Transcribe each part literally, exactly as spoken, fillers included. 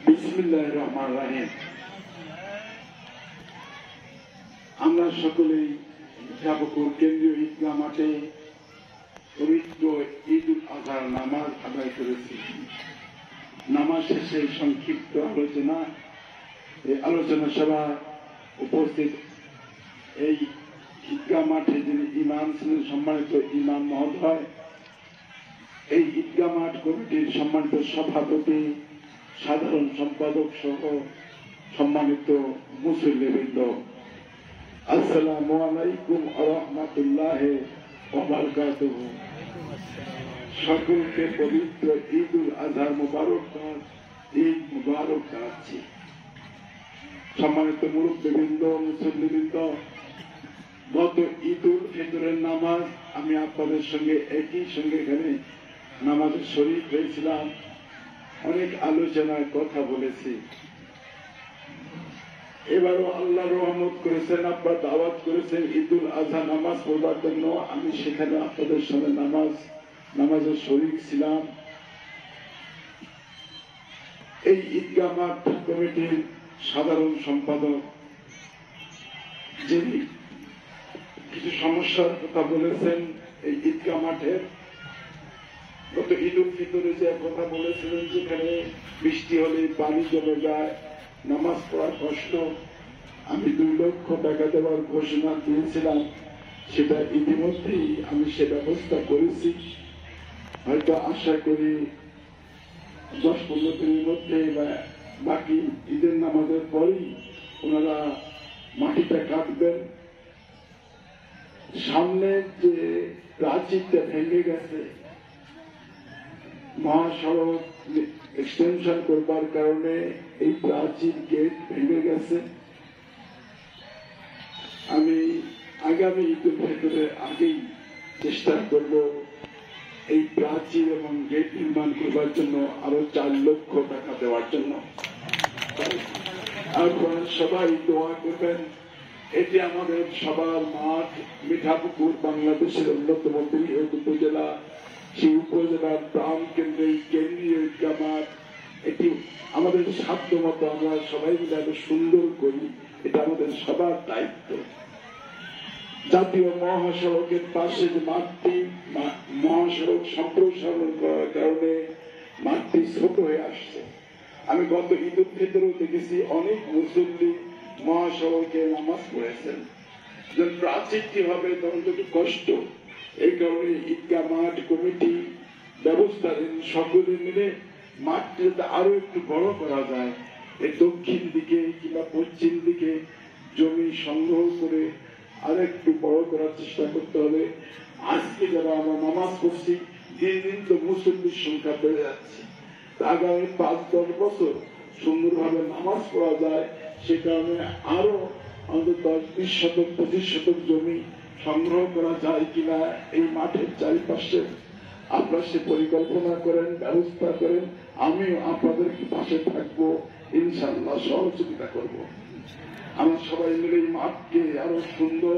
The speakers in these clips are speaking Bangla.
বিসমিল্লাহির রহমানির রহিম। আমরা সকলেই মিঠাপুকুর কেন্দ্রীয় ঈদগাহ মাঠে পবিত্র ঈদ উল আজহার নামাজ আদায় করেছি। নামাজ শেষে সংক্ষিপ্ত আলোচনা এই আলোচনা সভা উপস্থিত এই ঈদগাহ মাঠে যিনি ইমাম ছিলেন সম্মানিত ইমাম মহোদয়, এই ঈদগাহ মাঠ কমিটির সম্মানিত সভাপতি, সাধারণ সম্পাদক সহ সম্মানিত মুসল্লিবৃন্দ, আসসালামু আলাইকুম ওয়া রাহমাতুল্লাহি ওয়া বারাকাতুহু। সকলকে পবিত্র ঈদ উল আজহার মুবারকবাদ, ঈদ মুবারক জানাচ্ছি। সম্মানিত মুরব্বিবৃন্দ, মুসল্লিবৃন্দ, গত ঈদ উল ফিতরের নামাজ আমি আপনাদের সঙ্গে একই সঙ্গে এখানে নামাজে শরীক হয়েছিলাম, অনেক আলোচনায় কথা বলেছি। এবারও আল্লাহ রহমত করেছেন, আপনার দাওয়াত করেছেন ঈদ উল আজহা নামাজ পড়বার জন্য। আমি সেখানে আপনাদের সঙ্গে নামাজ নামাজে শরীক ছিলাম। এই ঈদগাহ মাঠ কমিটির সাধারণ সম্পাদক যিনি কিছু সমস্যার কথা বলেছেন এই ঈদগাহ মাঠের, গত ঈদ উল ফিতরে যে কথা বলেছিলেন যেখানে বৃষ্টি হলে পানি জমে যায়, নামাজ পড়ার কষ্ট, আমি দুই লক্ষ টাকা দেওয়ার ঘোষণা দিয়েছিলাম। সেটা ইতিমধ্যেই আমি সে ব্যবস্থা করেছি। হয়তো আশা করি দশ পনেরো দিনের মধ্যে বা বাকি ঈদের নামাজের পরেই ওনারা মাটিটা কাটবেন। সামনে যে প্রাচীরটা ভেঙে গেছে, মহাসড়ক এক্সটেনশন করবার কারণে এই প্রাচীর গেট ভেঙে গেছে। আমি আগামী ঈদের ভেতরে আগেই চেষ্টা করব এই প্রাচীর এবং গেট নির্মাণ করবার জন্য আরো চার লক্ষ টাকা দেওয়ার জন্য। আপনারা সবাই দোয়া করবেন। এটি আমাদের সবার মাঠ, মিঠাপুকুর বাংলাদেশের অন্যতম বৃহৎ উপজেলা। সেই উপজেলার প্রাণ কেন্দ্রে কেন্দ্রীয় ঈদগাহ মাঠ, এটি আমাদের সাধ্য মতো আমরা সবাই মিলে এত সুন্দর করি, এটা আমাদের সবার দায়িত্ব। জাতীয় মহাসড়কের পাশে যে মাঠটি, মহাসড়ক সম্প্রসারণ করার কারণে মাঠটি ছোট হয়ে আসছে। আমি গত ঈদ উল ফিতরেও দেখেছি অনেক মুসল্লি মহাসড়কে নামাজ পড়েছেন। যখন প্রাচীরটি হবে তখন তো একটু কষ্ট। এই কারণে ঈদগাহ মাঠ কমিটি ব্যবস্থা নেন, সকলে মিলে মাঠটি যাতে আরো একটু বড় করা যায়। এই দক্ষিণ দিকে কিংবা পশ্চিম দিকে জমি সংগ্রহ করে আরো একটু বড় করার চেষ্টা করতে হবে। আজকে যারা আমরা নামাজ পড়ছি, দিন দিন তো মুসল্লির সংখ্যা বেড়ে যাচ্ছে। আগামী পাঁচ দশ বছর সুন্দরভাবে নামাজ পড়া যায়, সে কারণে আরো অন্তত দশ বিশ শতক পঁচিশ শতক জমি সংগ্রহ করা যায় কিনা এই মাঠের চারিপাশে আপনারা সে পরিকল্পনা করেন, ব্যবস্থা করেন। আমিও আপনাদের পাশে থাকবো, ইনশাআল্লাহ সহযোগিতা করব। আমরা সবাই মিলে এই মাঠকে আরো সুন্দর,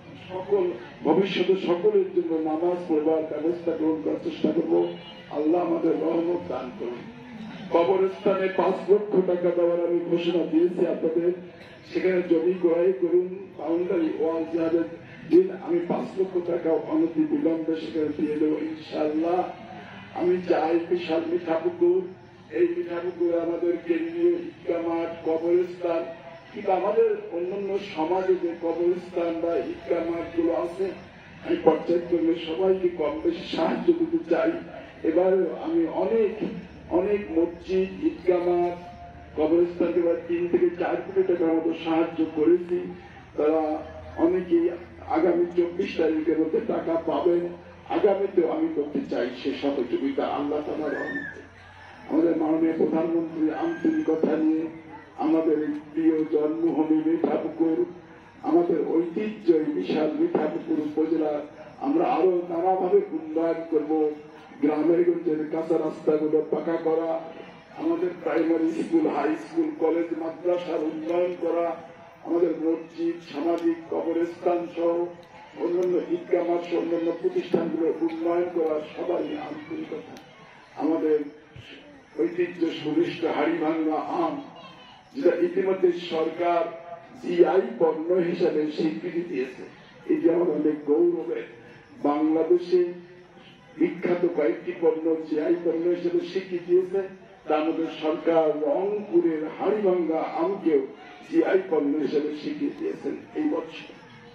সকল ভবিষ্যতে সকলের জন্য নামাজ পড়বার ব্যবস্থা গ্রহণ করার চেষ্টা করবো। আল্লাহ আমাদের রহমত দান করুন। কবরস্থানে পাঁচ লক্ষ টাকা দেওয়ার আমি ঘোষণা দিয়েছি আপনাদের, সেখানে জমি ক্রয় করুন, বাউন্ডারি ওয়াল যাদের দিন আমি পাঁচ লক্ষ টাকা অনতি বিলম্বে সেখানে দিয়ে দেবো ইনশাআল্লাহ। আমি চাই বিশাল মিঠাপুকুর, এই মিঠাপুকুরে আমাদের কেন্দ্রীয় ঈদগাহ মাঠ, কবরস্থান কিংবা আমাদের অন্যান্য সমাজে যে কবরস্থান বা ঈদগাহ মাঠ গুলো আছে, আমি পর্যায়ক্রমে সবাইকে কম বেশি সাহায্য দিতে চাই। এবার আমি অনেক অনেক মসজিদ, ঈদগাহ মাঠ, কবরস্থানকে তিন থেকে চার কোটি টাকার মতো সাহায্য করেছি। তারা অনেকেই আগামী চব্বিশ তারিখের মধ্যে টাকা পাবেন। আগামীতেও আমি করতে চাই সে সহযোগিতা আল্লাহ তাআলার রহমতে। আমাদের মাননীয় প্রধানমন্ত্রী আন্তরিকতা নিয়ে আমাদের প্রিয় জন্মভূমি মিঠাপুকুর, আমাদের ঐতিহ্য বিশাল মিঠাপুকুর উপজেলা আমরা আরো নানাভাবে উন্নয়ন করব। গ্রামের গঞ্জের কাঁচা রাস্তাগুলো পাকা করা, আমাদের primary school, high school, college, মাদ্রাসার উন্নয়ন করা, আমাদের মসজিদ, সামাজিক কবরস্থান সহ অন্যান্য ঈদগাহ মাঠ সহ অন্যান্য প্রতিষ্ঠানগুলোর উন্নয়ন করা সবাই আন্তরিকতা। আমাদের ঐতিহ্য সুনিষ্ঠ হাড়িভাঙ্গা আম, যেটা ইতিমধ্যে সরকার জিআই পণ্য হিসাবে স্বীকৃতি দিয়েছে। এটি আমার অনেক গৌরবের। বাংলাদেশে বিখ্যাত কয়েকটি পণ্য জিআই পণ্য হিসেবে স্বীকৃতি দিয়েছে, তার মধ্যে সরকার রংপুরের হাড়িভাঙ্গা আমকেও জিআই পণ্য হিসেবে স্বীকৃতি দিয়েছেন এই বছর।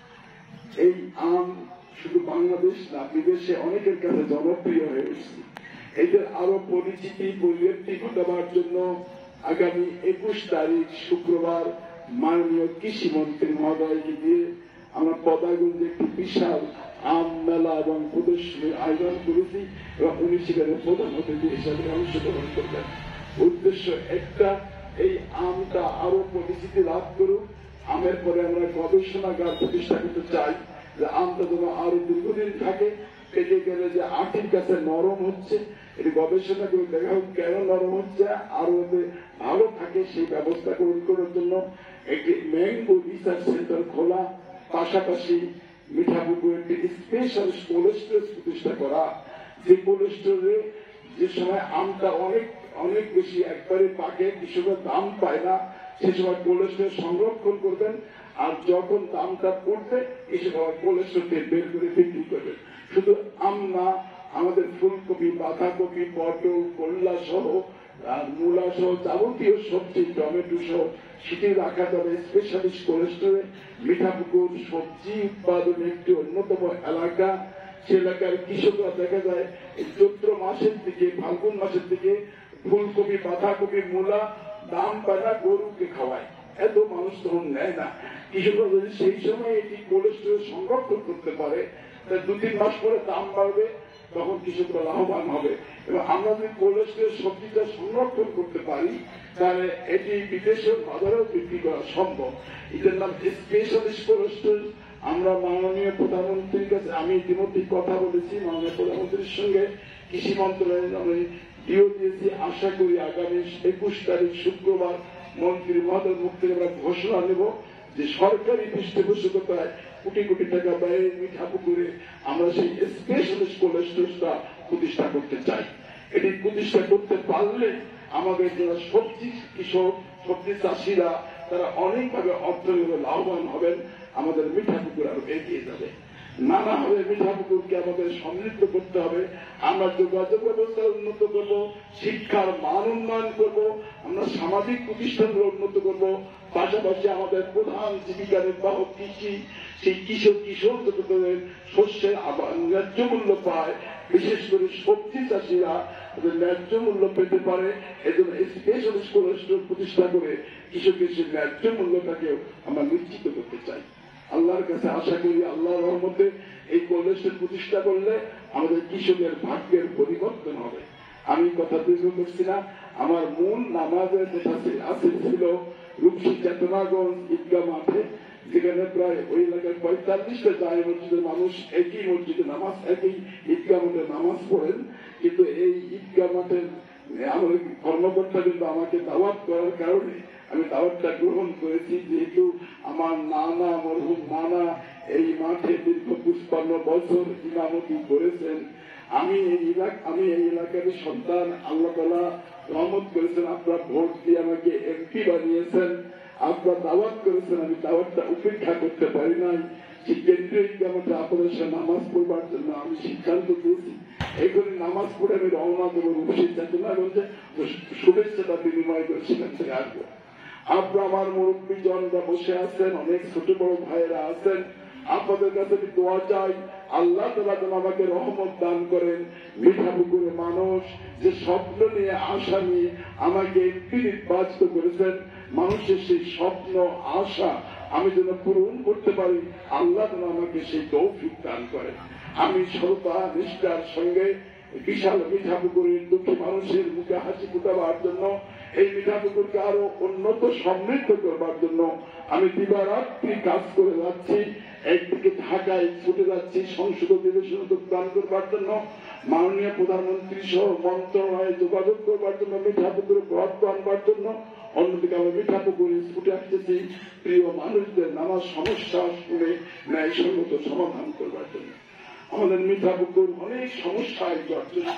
এই আম শুধু বাংলাদেশ না, বিদেশে অনেকের কাছে জনপ্রিয় হয়ে উঠছে। এদের আরো পরিচিতি পরিবর্তী ঘটাবার জন্য আগামী একুশ তারিখ শুক্রবার মাননীয় কৃষি মন্ত্রী মহোদয়কে দিয়ে আমরা পদাগঞ্জে একটি বিশাল আম মেলা এবং প্রদর্শনীর আয়োজন করেছি এবং উনি সেখানে প্রধান অতিথি হিসাবে অংশগ্রহণ করবেন। উদ্দেশ্য একটা, এই আমটা আরো পরিচিতি লাভ করুক। আমের পরে আমরা গবেষণাগার প্রতিষ্ঠা করতে চাই, যে আমটা যেন আরো দীর্ঘদিন থাকে। পেকে গেলে যে আটির কাছে নরম হচ্ছে, এটি গবেষণা করে দেখা হোক কেন নরম হচ্ছে, আরো ভালো থাকে সেই ব্যবস্থা গ্রহণ করার জন্য একটি ম্যাঙ্গো রিসার্চ সেন্টার খোলা, পাশাপাশি মিঠাপুকুর একটি স্পেশাল কোল্ড স্টোরেজ প্রতিষ্ঠা করা, যে কোল্ড স্টোরে যে সময় আমটা অনেক অনেক বেশি একবারে পাকে, কৃষকের দাম পায় না, সে সময় কোল্ড স্টোরে সংরক্ষণ করবেন, আর যখন দামটা পড়বে কৃষক আবার কোল্ড স্টোর থেকে বের করে বিক্রি করবেন। শুধু আম না, আমাদের ফুলকপি, বাঁধাকপি, পটল, করলা সহ আর মূলা সহ যাবতীয় সবজি, টমেটো সহ সেটি রাখা যাবে স্পেশালিস্ট কোল্ড স্টোরে। মিঠাপুকুর সবজি উৎপাদনের একটি অন্যতম এলাকা। সে এলাকার কৃষকরা দেখা যায় চৈত্র মাসের দিকে, ফাল্গুন মাসের দিকে ফুলকপি, বাঁধাকপি, মূলা দাম পায় না, গরুকে খাওয়ায়, এত মানুষ তখন নেয় না। কৃষকরা যদি সেই সময় এটি কোল্ড স্টোরে সংরক্ষণ করতে পারে, দু তিন মাস পরে দাম বাড়বে, তখন কৃষকরা লাভবান হবে। এবং আমরা যদি কোল্ড স্টোরে সবজিটা সংরক্ষণ করতে পারি, তাহলে এটি বিদেশের বাজারেও বিক্রি করা সম্ভব। এটার নাম স্পেশালিস্ট কোল্ড স্টোরেজ। আমরা মাননীয় প্রধানমন্ত্রীর কাছে, আমি ইতিমধ্যে কথা বলেছি মাননীয় প্রধানমন্ত্রীর সঙ্গে, কৃষি মন্ত্রণালয়ে আমি ডিও দিয়েছি। আশা করি আগামী একুশ তারিখ শুক্রবার মন্ত্রী মহোদয়ের মুখ থেকে আমরা ঘোষণা নেব যে সরকারি পৃষ্ঠপোষকতায় কোটি কোটি টাকা ব্যয়ে মিঠাপুকুরে আমরা সেই স্পেশালিস্ট কোল্ড স্টোরেজটা প্রতিষ্ঠা করতে চাই। এটি প্রতিষ্ঠা করতে পারলে আমাদের যারা সবজি কৃষক, সবজি চাষিরা, তারা অনেকভাবে অর্থনৈতিকভাবে লাভবান হবেন। আমাদের মিঠাপুকুর আরো এগিয়ে যাবে। নানাভাবে মিঠাপুকুরকে আমাদের সমৃদ্ধ করতে হবে। আমরা যোগাযোগ ব্যবস্থা উন্নত করব, শিক্ষার মান উন্নয়ন করব, আমরা সামাজিক প্রতিষ্ঠানগুলো উন্নত করব, পাশাপাশি আমাদের প্রধান জীবিকা নির্বাহ কৃষি, সেই কৃষক কিশোর যাতে শস্যের ন্যায্য মূল্য পায়, বিশেষ করে সবজি চাষিরা ন্যায্য মূল্য পেতে পারে, এজন্য স্পেশালিস্ট কোল্ড স্টোর প্রতিষ্ঠা করে কৃষকের সেই ন্যায্য মূল্যটাকেও আমরা নিশ্চিত করতে চাই। আল্লাহর কাছে আশা করি আল্লাহর রহমতে এই কোল্ড স্টোর প্রতিষ্ঠা করলে আমাদের কৃষকের ভাগ্যের পরিবর্তন হবে। আমি কথা দীর্ঘ করছি না। আমার মূল নামাজের যেটা আছে ছিল রূপসী চেতনাগঞ্জ ঈদগাহ মাঠে, যেখানে প্রায় ওই এলাকায় পঁয়তাল্লিশটা জায় মসজিদের মানুষ একই মসজিদে নামাজ, একই ঈদগাহ মাঠে নামাজ পড়েন। কিন্তু এই ঈদগাহ মাঠের আমাদের কর্মকর্তা কিন্তু আমাকে দাওয়াত করার কারণে আমি দাওয়াতটা গ্রহণ করেছি, যেহেতু আমার নানা, মরহুম নানা এই মাঠে দীর্ঘ পুষ্পান্ন বছর ইমামতি করেছেন। আমি এই এলাকা আমি এই এলাকার সন্তান, আল্লাহ তাআলা রহমত করেছেন, আপনারা ভোট দিয়ে আমাকে এমপি বানিয়েছেন, আপনারা দাওয়াত করেছেন, আমি দাওয়াতটা উপেক্ষা করতে পারি নাই। সেই কেন্দ্রীয় ঈদগাহ মাঠে আপনাদের সাথে নামাজ পড়বার জন্য আমি সিদ্ধান্ত দিয়েছি। এগুলি নামাজ পড়ে আমি রওনা দেবো রূপসী চেতনাগঞ্জে, শুভেচ্ছাটা বিনিময় করে সেখান থেকে আসবো। আপনারা আমার মুরব্বী জনরা বসে আছেন, অনেক ছোট বড় ভাইয়েরা আছেন, আপনাদের কাছে দোয়া চাই আল্লাহ তাআলা যেন আমাকে রহমত দান করেন। মিঠাপুকুরে মানুষ যে স্বপ্ন নিয়ে, আশা নিয়ে আমাকে এমপি নির্বাচিত করেছেন, মানুষের সেই স্বপ্ন আশা আমি যেন পূরণ করতে পারি, আল্লাহ যেন আমাকে সেই তৌফিক দান করেন। আমি সততা নিষ্ঠার সঙ্গে বিশাল মিঠাপুকুরের দুঃখী মানুষের মুখে হাসি ফুটাবার জন্য, এই মিঠাপুকুরকে আরো উন্নত সমৃদ্ধ করবার জন্য আমি দিবারাত্রি কাজ করে যাচ্ছি। একদিকে ঢাকায় ছুটে যাচ্ছি সংসদ অধিবেশন যোগদান করবার জন্য, মাননীয় প্রধানমন্ত্রী সহ মন্ত্রণালয়ে যোগাযোগ করবার জন্য, মিঠাপুকুরে বরাদ্দ আনবার জন্য। অন্যদিকে আমি মিঠাপুকুরে ছুটে আসতেছি প্রিয় মানুষদের নানা সমস্যা শুনে ন্যায়সঙ্গত সমাধান করবার জন্য। আমাদের মিঠাপুকুর অনেক সমস্যায় জর্জরিত,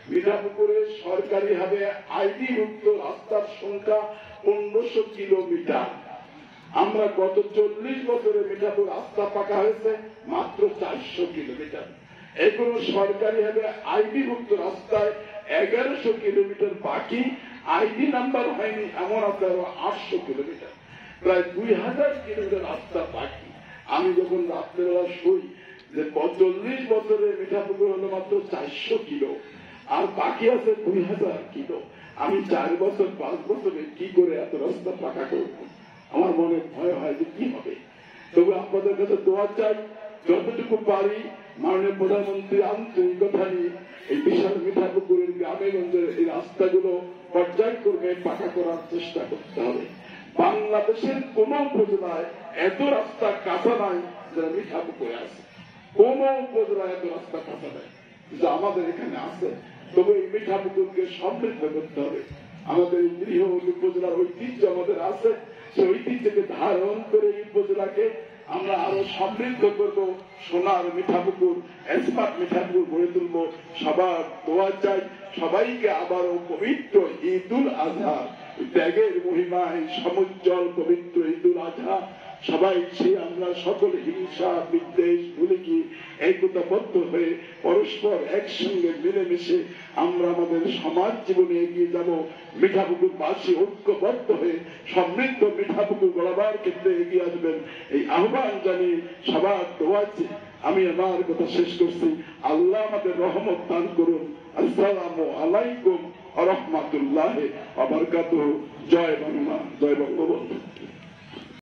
মিঠাপুকুরে সরকারি ভাবে আইডি মুক্ত রাস্তার সংখ্যা পনেরোশো কিলোমিটার। আমরা গত চল্লিশ বছরে মিঠাপুর রাস্তা পাকা হয়েছে মাত্র চারশো কিলোমিটার। এগুলো সরকারি ভাবে আইডি মুক্ত রাস্তায় এগারোশো কিলোমিটার বাকি, আইডি নাম্বার হয়নি এমন আছে আরো আটশো কিলোমিটার, প্রায় দুই হাজার কিলোমিটার রাস্তা বাকি। আমি যখন রাত্রেবেলা শুই যে চল্লিশ বছরে মিঠাপুকুর হলো মাত্র চারশো কিলো আর বাকি আছে দুই হাজার কিলো। আমি চার বছর পাঁচ বছরে কি করে এত রাস্তা পাকা করব? আমার মনে ভয় হয় যে কি হবে। তবু আপনাদের কাছে দোয়া চাই, যতটুকু পারি মাননীয় প্রধানমন্ত্রী আন্তরিকতা নিয়ে এই বিশাল মিঠাপুকুরের গ্রামে গঞ্জের এই রাস্তাগুলো পর্যায়ক্রমে পাকা করার চেষ্টা করতে হবে। বাংলাদেশের কোন উপজেলায় এত রাস্তা কাঁচা নাই যারা মিঠাপুকুরে আছে, কোন উপজেলায় এত রাস্তা কাঁচা নাই যা আমাদের এখানে আছে। তবে এই মিঠাপুকুরকে সমৃদ্ধ করতে হবে। আমাদের এই গৃহ উপজেলার ঐতিহ্য আমাদের আছে, সেই ঐতিহ্যকে ধারণ করে এই উপজেলাকে আমরা আরো সমৃদ্ধ করব। সোনার মিঠাপুকুর, স্মার্ট মিঠাপুকুর গড়ে তুলব। সবার দোয়া চাই, সবাইকে আবারও পবিত্র ঈদুল আজহা ত্যাগের মহিমায় সমুজ্জ্বল পবিত্র ঈদুল আজহা সবাই সে আমরা সকল হিংসা বিদ্বেষ ভুলে কি একতাবদ্ধ হয়ে পরস্পর একসঙ্গে মিলেমিশে আমরা আমাদের সমাজ জীবনে এগিয়ে যাব। মিঠাপুকুর বাসী ঐক্যবদ্ধ হয়ে সমৃদ্ধ মিঠাপুকুর গড়াবার ক্ষেত্রে এগিয়ে আসবেন, এই আহ্বান জানিয়ে সবার দোয়াচ্ছে আমি আমার কথা শেষ করছি। আল্লাহ আমাদের রহমত দান করুন। আসসালামু আলাইকুম ওয়া রাহমাতুল্লাহি ওয়া বারাকাতুহু। জয় বাংলা, জয় বঙ্গবন্ধু।